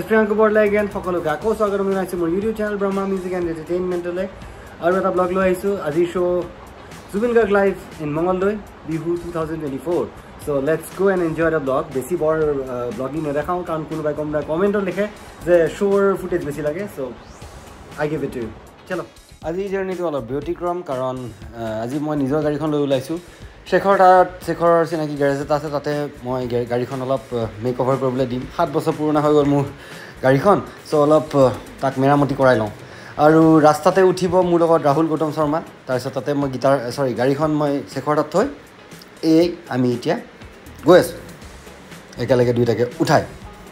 is Priyanka Bodla again. সকলোকে আকৌ স্বাগতম জনাইছো মোৰ YouTube channel Brahma Music and Entertainment লৈ আৰু এটা ব্লগ লৈ আহিছো আজি শো Zubin Garg live in Mongoldoy Bihu 2024 so let's go and enjoy the vlog বেছি বৰ ব্লগিং নেদেখাও কাৰণ কোনোবাই কমেন্ট লিখে যে শোৰ ফুটেজ বেছি লাগে so I give it to you চলো আজি জাৰ্নিটো অলপ ব্যতিক্ৰম কাৰণ আজি মই নিজৰ গাড়ীখন লৈ ওলাইছো শেখৰ চিনাকি গেৰেজ এটা আছে তাতে মই গাড়ীখন অলপ মেক অভাৰ কৰিবলৈ দিম 7 বছৰ পুৰণা হৈ গ'ল মোৰ গাড়ীখন সো অলপ তাক মেৰামতি কৰাই লওঁ আৰু ৰাস্তাতে উঠিব মোৰ লগত ৰাহুল গৌতম শৰ্মা তাৰপিছত তাতে মই গাড়ীখন মই শেখৰ তাত থৈ এই আমি এতিয়া গৈ আছোঁ একেলগে দুইটাকে উঠাই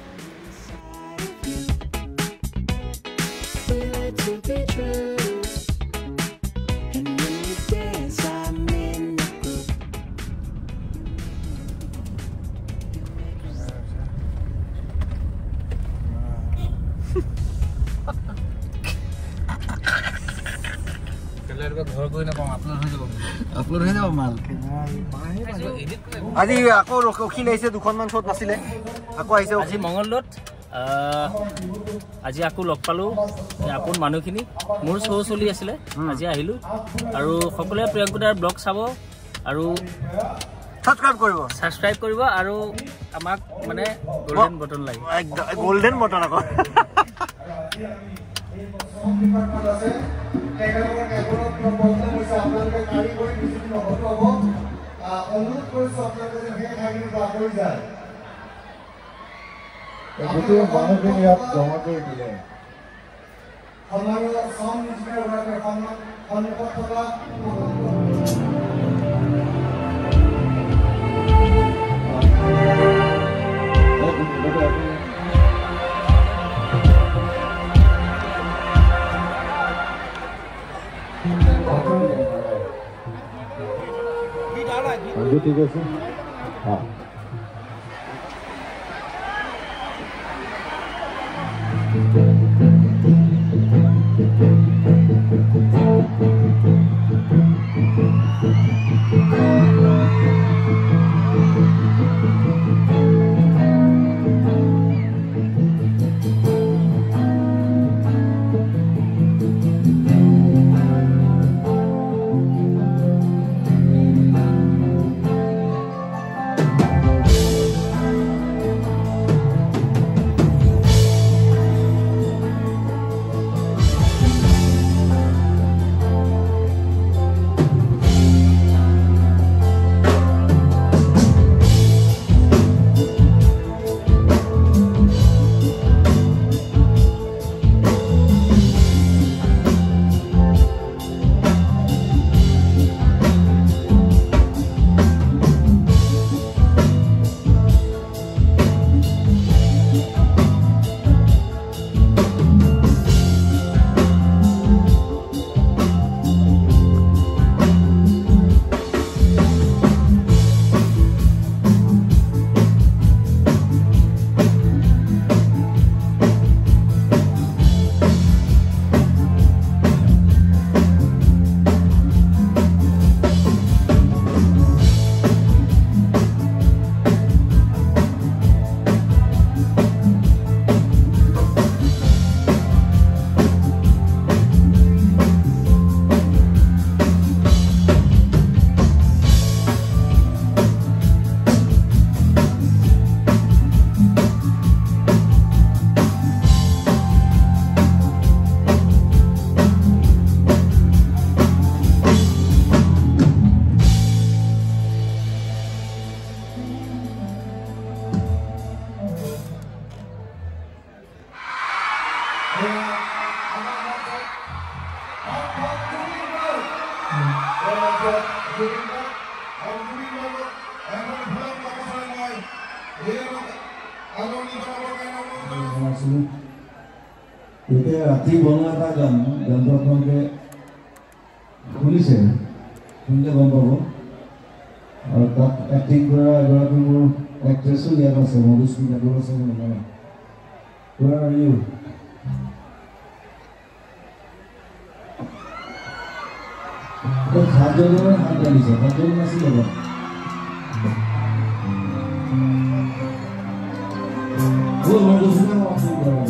আপলোড হৈ যাব মাল আজি আকৌ ৰখি লাইছে দুখনমান শ্বট নাছিলে আকৌ আহিছে আজি মংগলদৈত আজি আকৌ লগ পালো আপোন মানুহখিনি মোৰ শ্ব' চলি আছিলে আজি আহিলো আৰু সকলোৱে প্ৰিয়ংকুদাৰ ব্লগ চাব আৰু সাবস্ক্ৰাইব কৰিব আৰু আমাক মানে গোল্ডেন বটন লাগে একদম গোল্ডেন বটন আকৌ ঠিক আছে হ্যাঁ এতিয়া ৰাতি বনোৱা এটা গানটো আপোনালোকে শুনিছে শুনিলে গম পাব আৰু তাত এক্টিং কৰা এগৰাকী মোৰ এক্ট্ৰেছো ইয়াত আছে মধুস্মিতা আছে নহয় Where are you? तो खाजों में हाथ डाली से खाजों में ऐसी लगा वो लोगों से ना वापस करो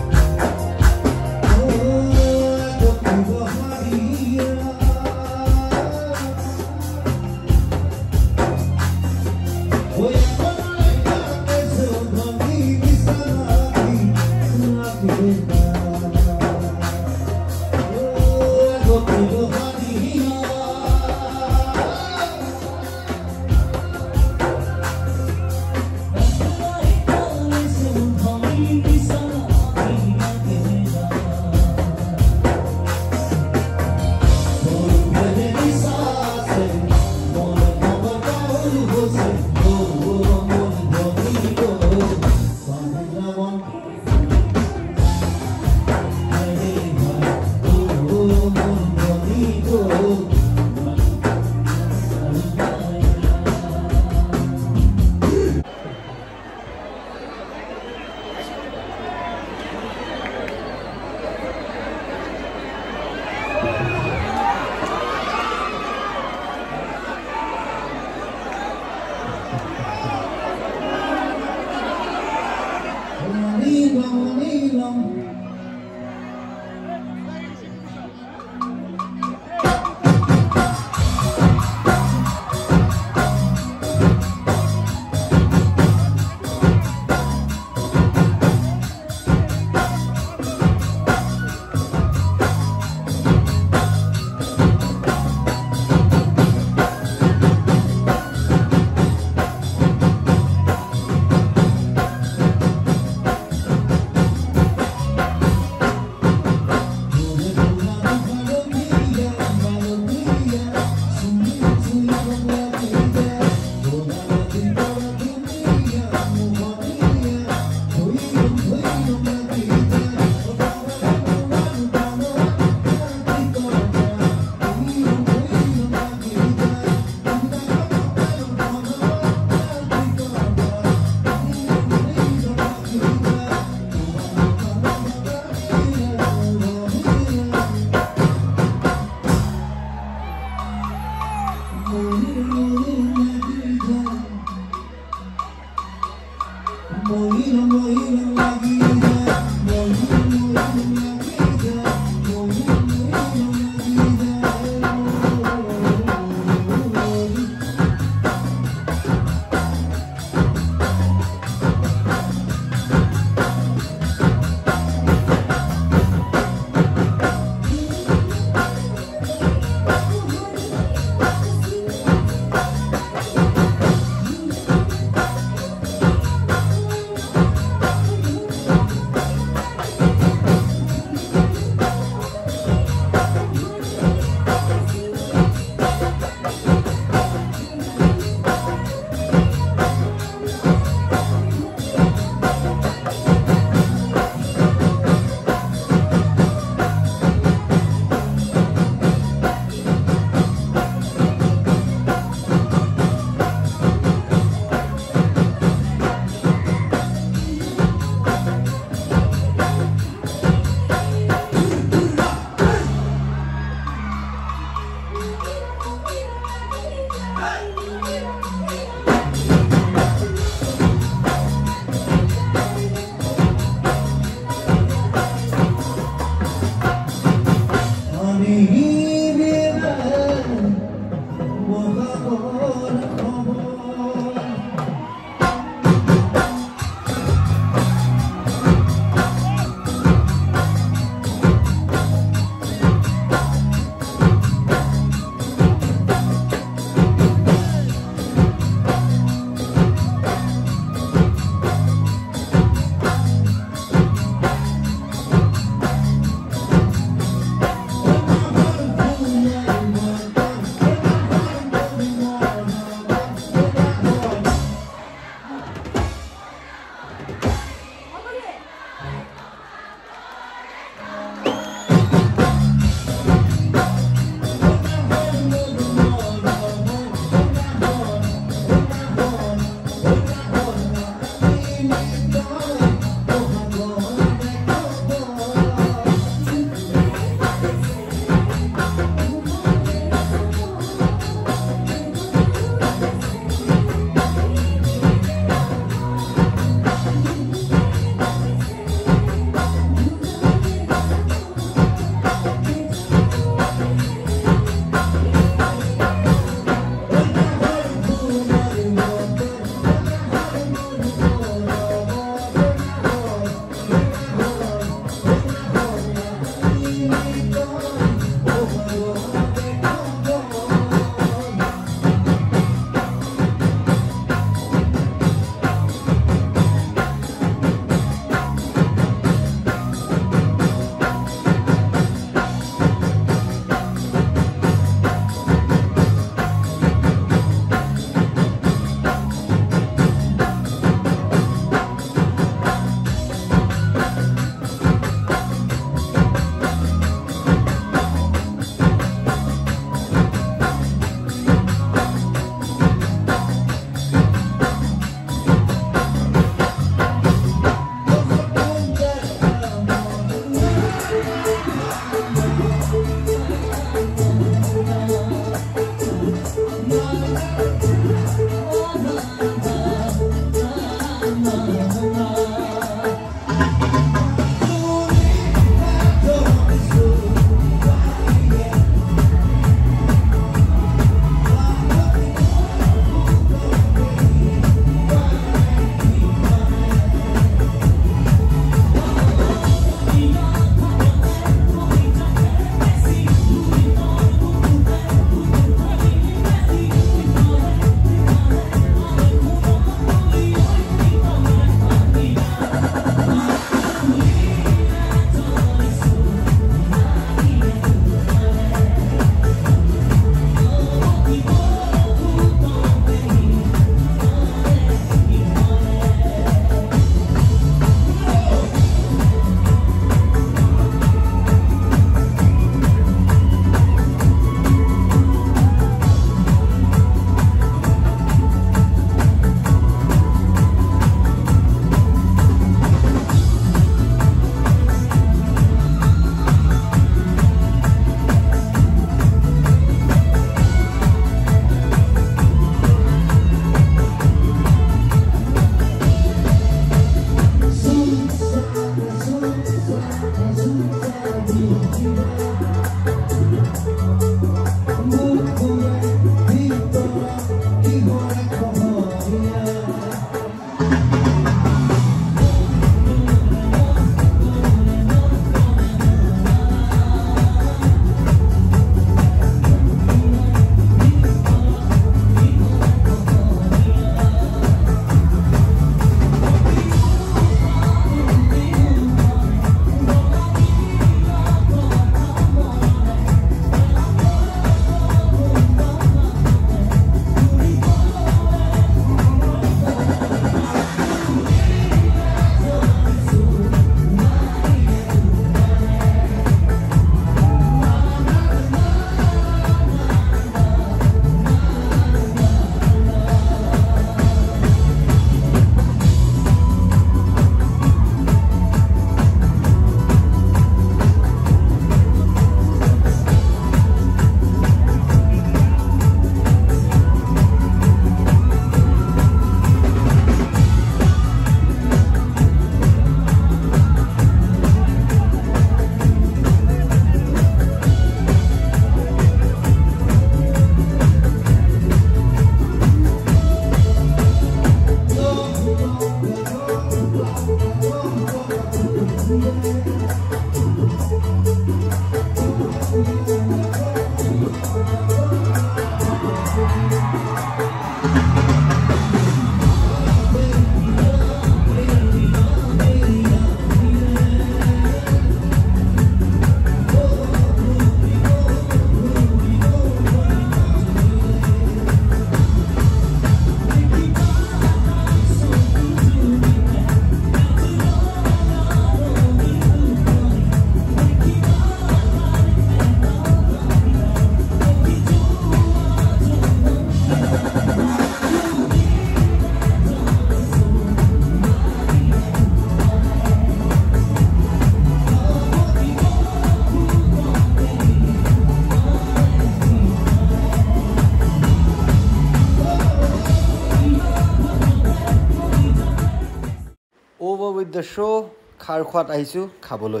আফটাৰ শ্ব' খাৰ খোৱাত আহিছোঁ খাবলৈ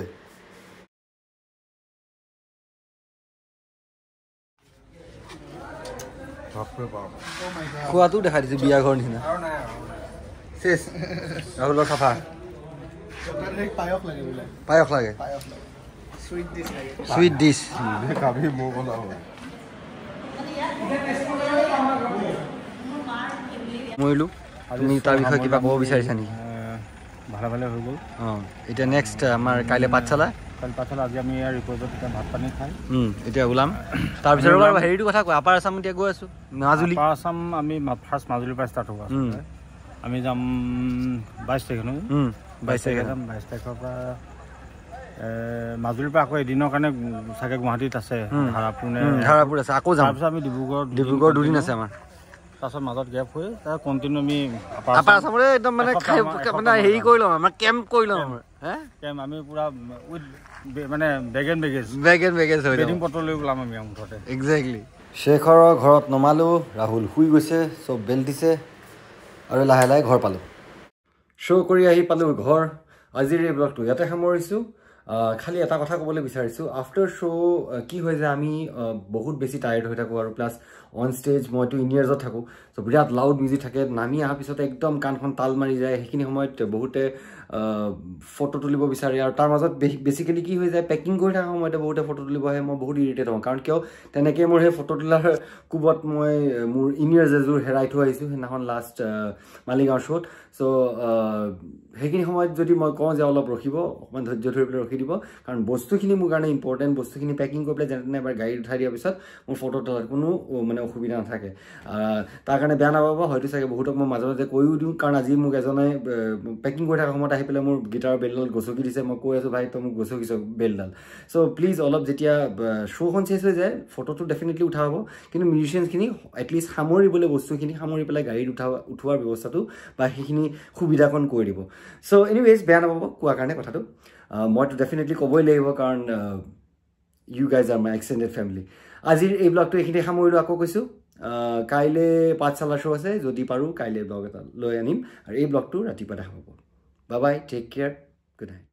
খোৱাটো দেখাই দিছোঁ বিয়া ঘৰ নিচিনা শেষ ৰাহুলৰ চাফা পায়স লাগে সুইট ডিছ মৰিলো তুমি তাৰ বিষয়ে কিবা ক'ব বিচাৰিছা নেকি ভালে ভালে হৈ গ'ল এতিয়া নেক্সট আমাৰ কাইলৈ পাঠশালা আজি আমি ইয়াৰ ৰিপৰ্টত এতিয়া ভাত পানী খাই এতিয়া ওলাম তাৰপিছত বাৰু হেৰিটো কথা কোৱা আপাৰ আছাম এতিয়া গৈ আছোঁ মাজুলী আপাৰ আছাম আমি ফাৰ্ষ্ট মাজুলীৰ পৰা ষ্টাৰ্ট হ'ব আমি যাম 22 তাৰিখে নহয় 22 তাৰিখে যাম 22 তাৰিখৰ পৰা মাজুলীৰ পৰা আকৌ এদিনৰ কাৰণে চাগে গুৱাহাটীত আছে ধাৰাপুৰ আছে আকৌ যাম তাৰপিছত আমি ডিব্ৰুগড় দুদিন আছে আমাৰ তাৰপিছত মাজত গেপ হৈ তাৰ কণ্টিনিউ আমি আপাৰ আছামলৈ একদম মানে হেৰি কৰি ল'ম আমাৰ কেম্প কৰি ল'ম কেম্প আমি পুৰা উইথ মানে বেগ এণ্ড বেগেজ হৈ বেডিং পত্ৰ লৈ ওলাম আমি মুঠতে এক্সেক্টলি শেখৰৰ ঘৰত নমালোঁ ৰাহুল শুই গৈছে চব বেল দিছে আৰু লাহে লাহে ঘৰ পালোঁ শ্ব' কৰি আহি পালোঁ ঘৰ আজিৰ এই ব্লগটো ইয়াতে সামৰিছোঁ খালি এটা কথা ক'বলৈ বিচাৰিছোঁ আফটাৰ শ্ব' কি হয় যে আমি বহুত বেছি টায়াৰ্ড হৈ থাকোঁ আৰু প্লাছ অন ষ্টেজ মইতো ইনিয়াৰ্ছত থাকোঁ চ' বিৰাট লাউড মিউজিক থাকে নামি অহাৰ পিছতে একদম কাণখন তাল মাৰি যায় সেইখিনি সময়ত বহুতে ফটো তুলিব বিচাৰে আৰু তাৰ মাজত বেছিকেলি কি হৈ যায় পেকিং কৰি থকা সময়তে বহুতে ফটো তুলিব আহে মই বহুত ইৰিটেট হওঁ কাৰণ কিয় তেনেকৈ মোৰ সেই ফটো তোলাৰ কোবত মই মোৰ ইনিয়াৰ্ছ এযোৰ হেৰাই থৈ আহিছোঁ সেইদিনাখন লাষ্ট মালিগাঁও শ্ব'ত চ' সেইখিনি সময়ত যদি মই কওঁ যে অলপ ৰখিব অকণমান ধৈৰ্য ধৰি পেলাই ৰখি দিব কাৰণ বস্তুখিনি মোৰ কাৰণে ইম্পৰ্টেণ্ট বস্তুখিনি পেকিং কৰি পেলাই যেনে তেনে এবাৰ গাড়ীত উঠাই দিয়াৰ পিছত মোৰ ফটো তোলাৰ কোনো মানে অসুবিধা নাথাকে তাৰ কাৰণে বেয়া নাপাব হয়তো চাগে বহুতক মই মাজে মাজে কৈও দিওঁ কাৰণ আজি মোক এজনে পেকিং কৰি থকা সময়ত আহি পেলাই মোৰ গীটাৰৰ বেলডাল গছকি দিছে মই কৈ আছোঁ ভাই তই মোক গছকিছ বেলডাল চ' প্লিজ অলপ যেতিয়া শ্ব'খন চেঞ্জ হৈ যায় ফটোটো ডেফিনেটলি উঠা হ'ব কিন্তু মিউজিচিয়ানখিনি এটলিষ্ট সামৰিবলৈ বস্তুখিনি সামৰি পেলাই গাড়ীত উঠোৱাৰ ব্যৱস্থাটো বা সেইখিনি সুবিধাকণ কৰি দিব চ' এনিৱেজ বেয়া নাপাব কোৱাৰ কাৰণে কথাটো মইতো ডেফিনেটলি ক'বই লাগিব কাৰণ you guys are my extended family আজিৰ এই ব্লগটো এইখিনি সামৰিলোঁ আকৌ কৈছোঁ কাইলৈ পাঠশালা শ্ব' আছে যদি পাৰোঁ কাইলৈ ব্লগ এটা লৈ আনিম আৰু এই ব্লগটো ৰাতিপুৱা দেখা পাব bye bye take care good night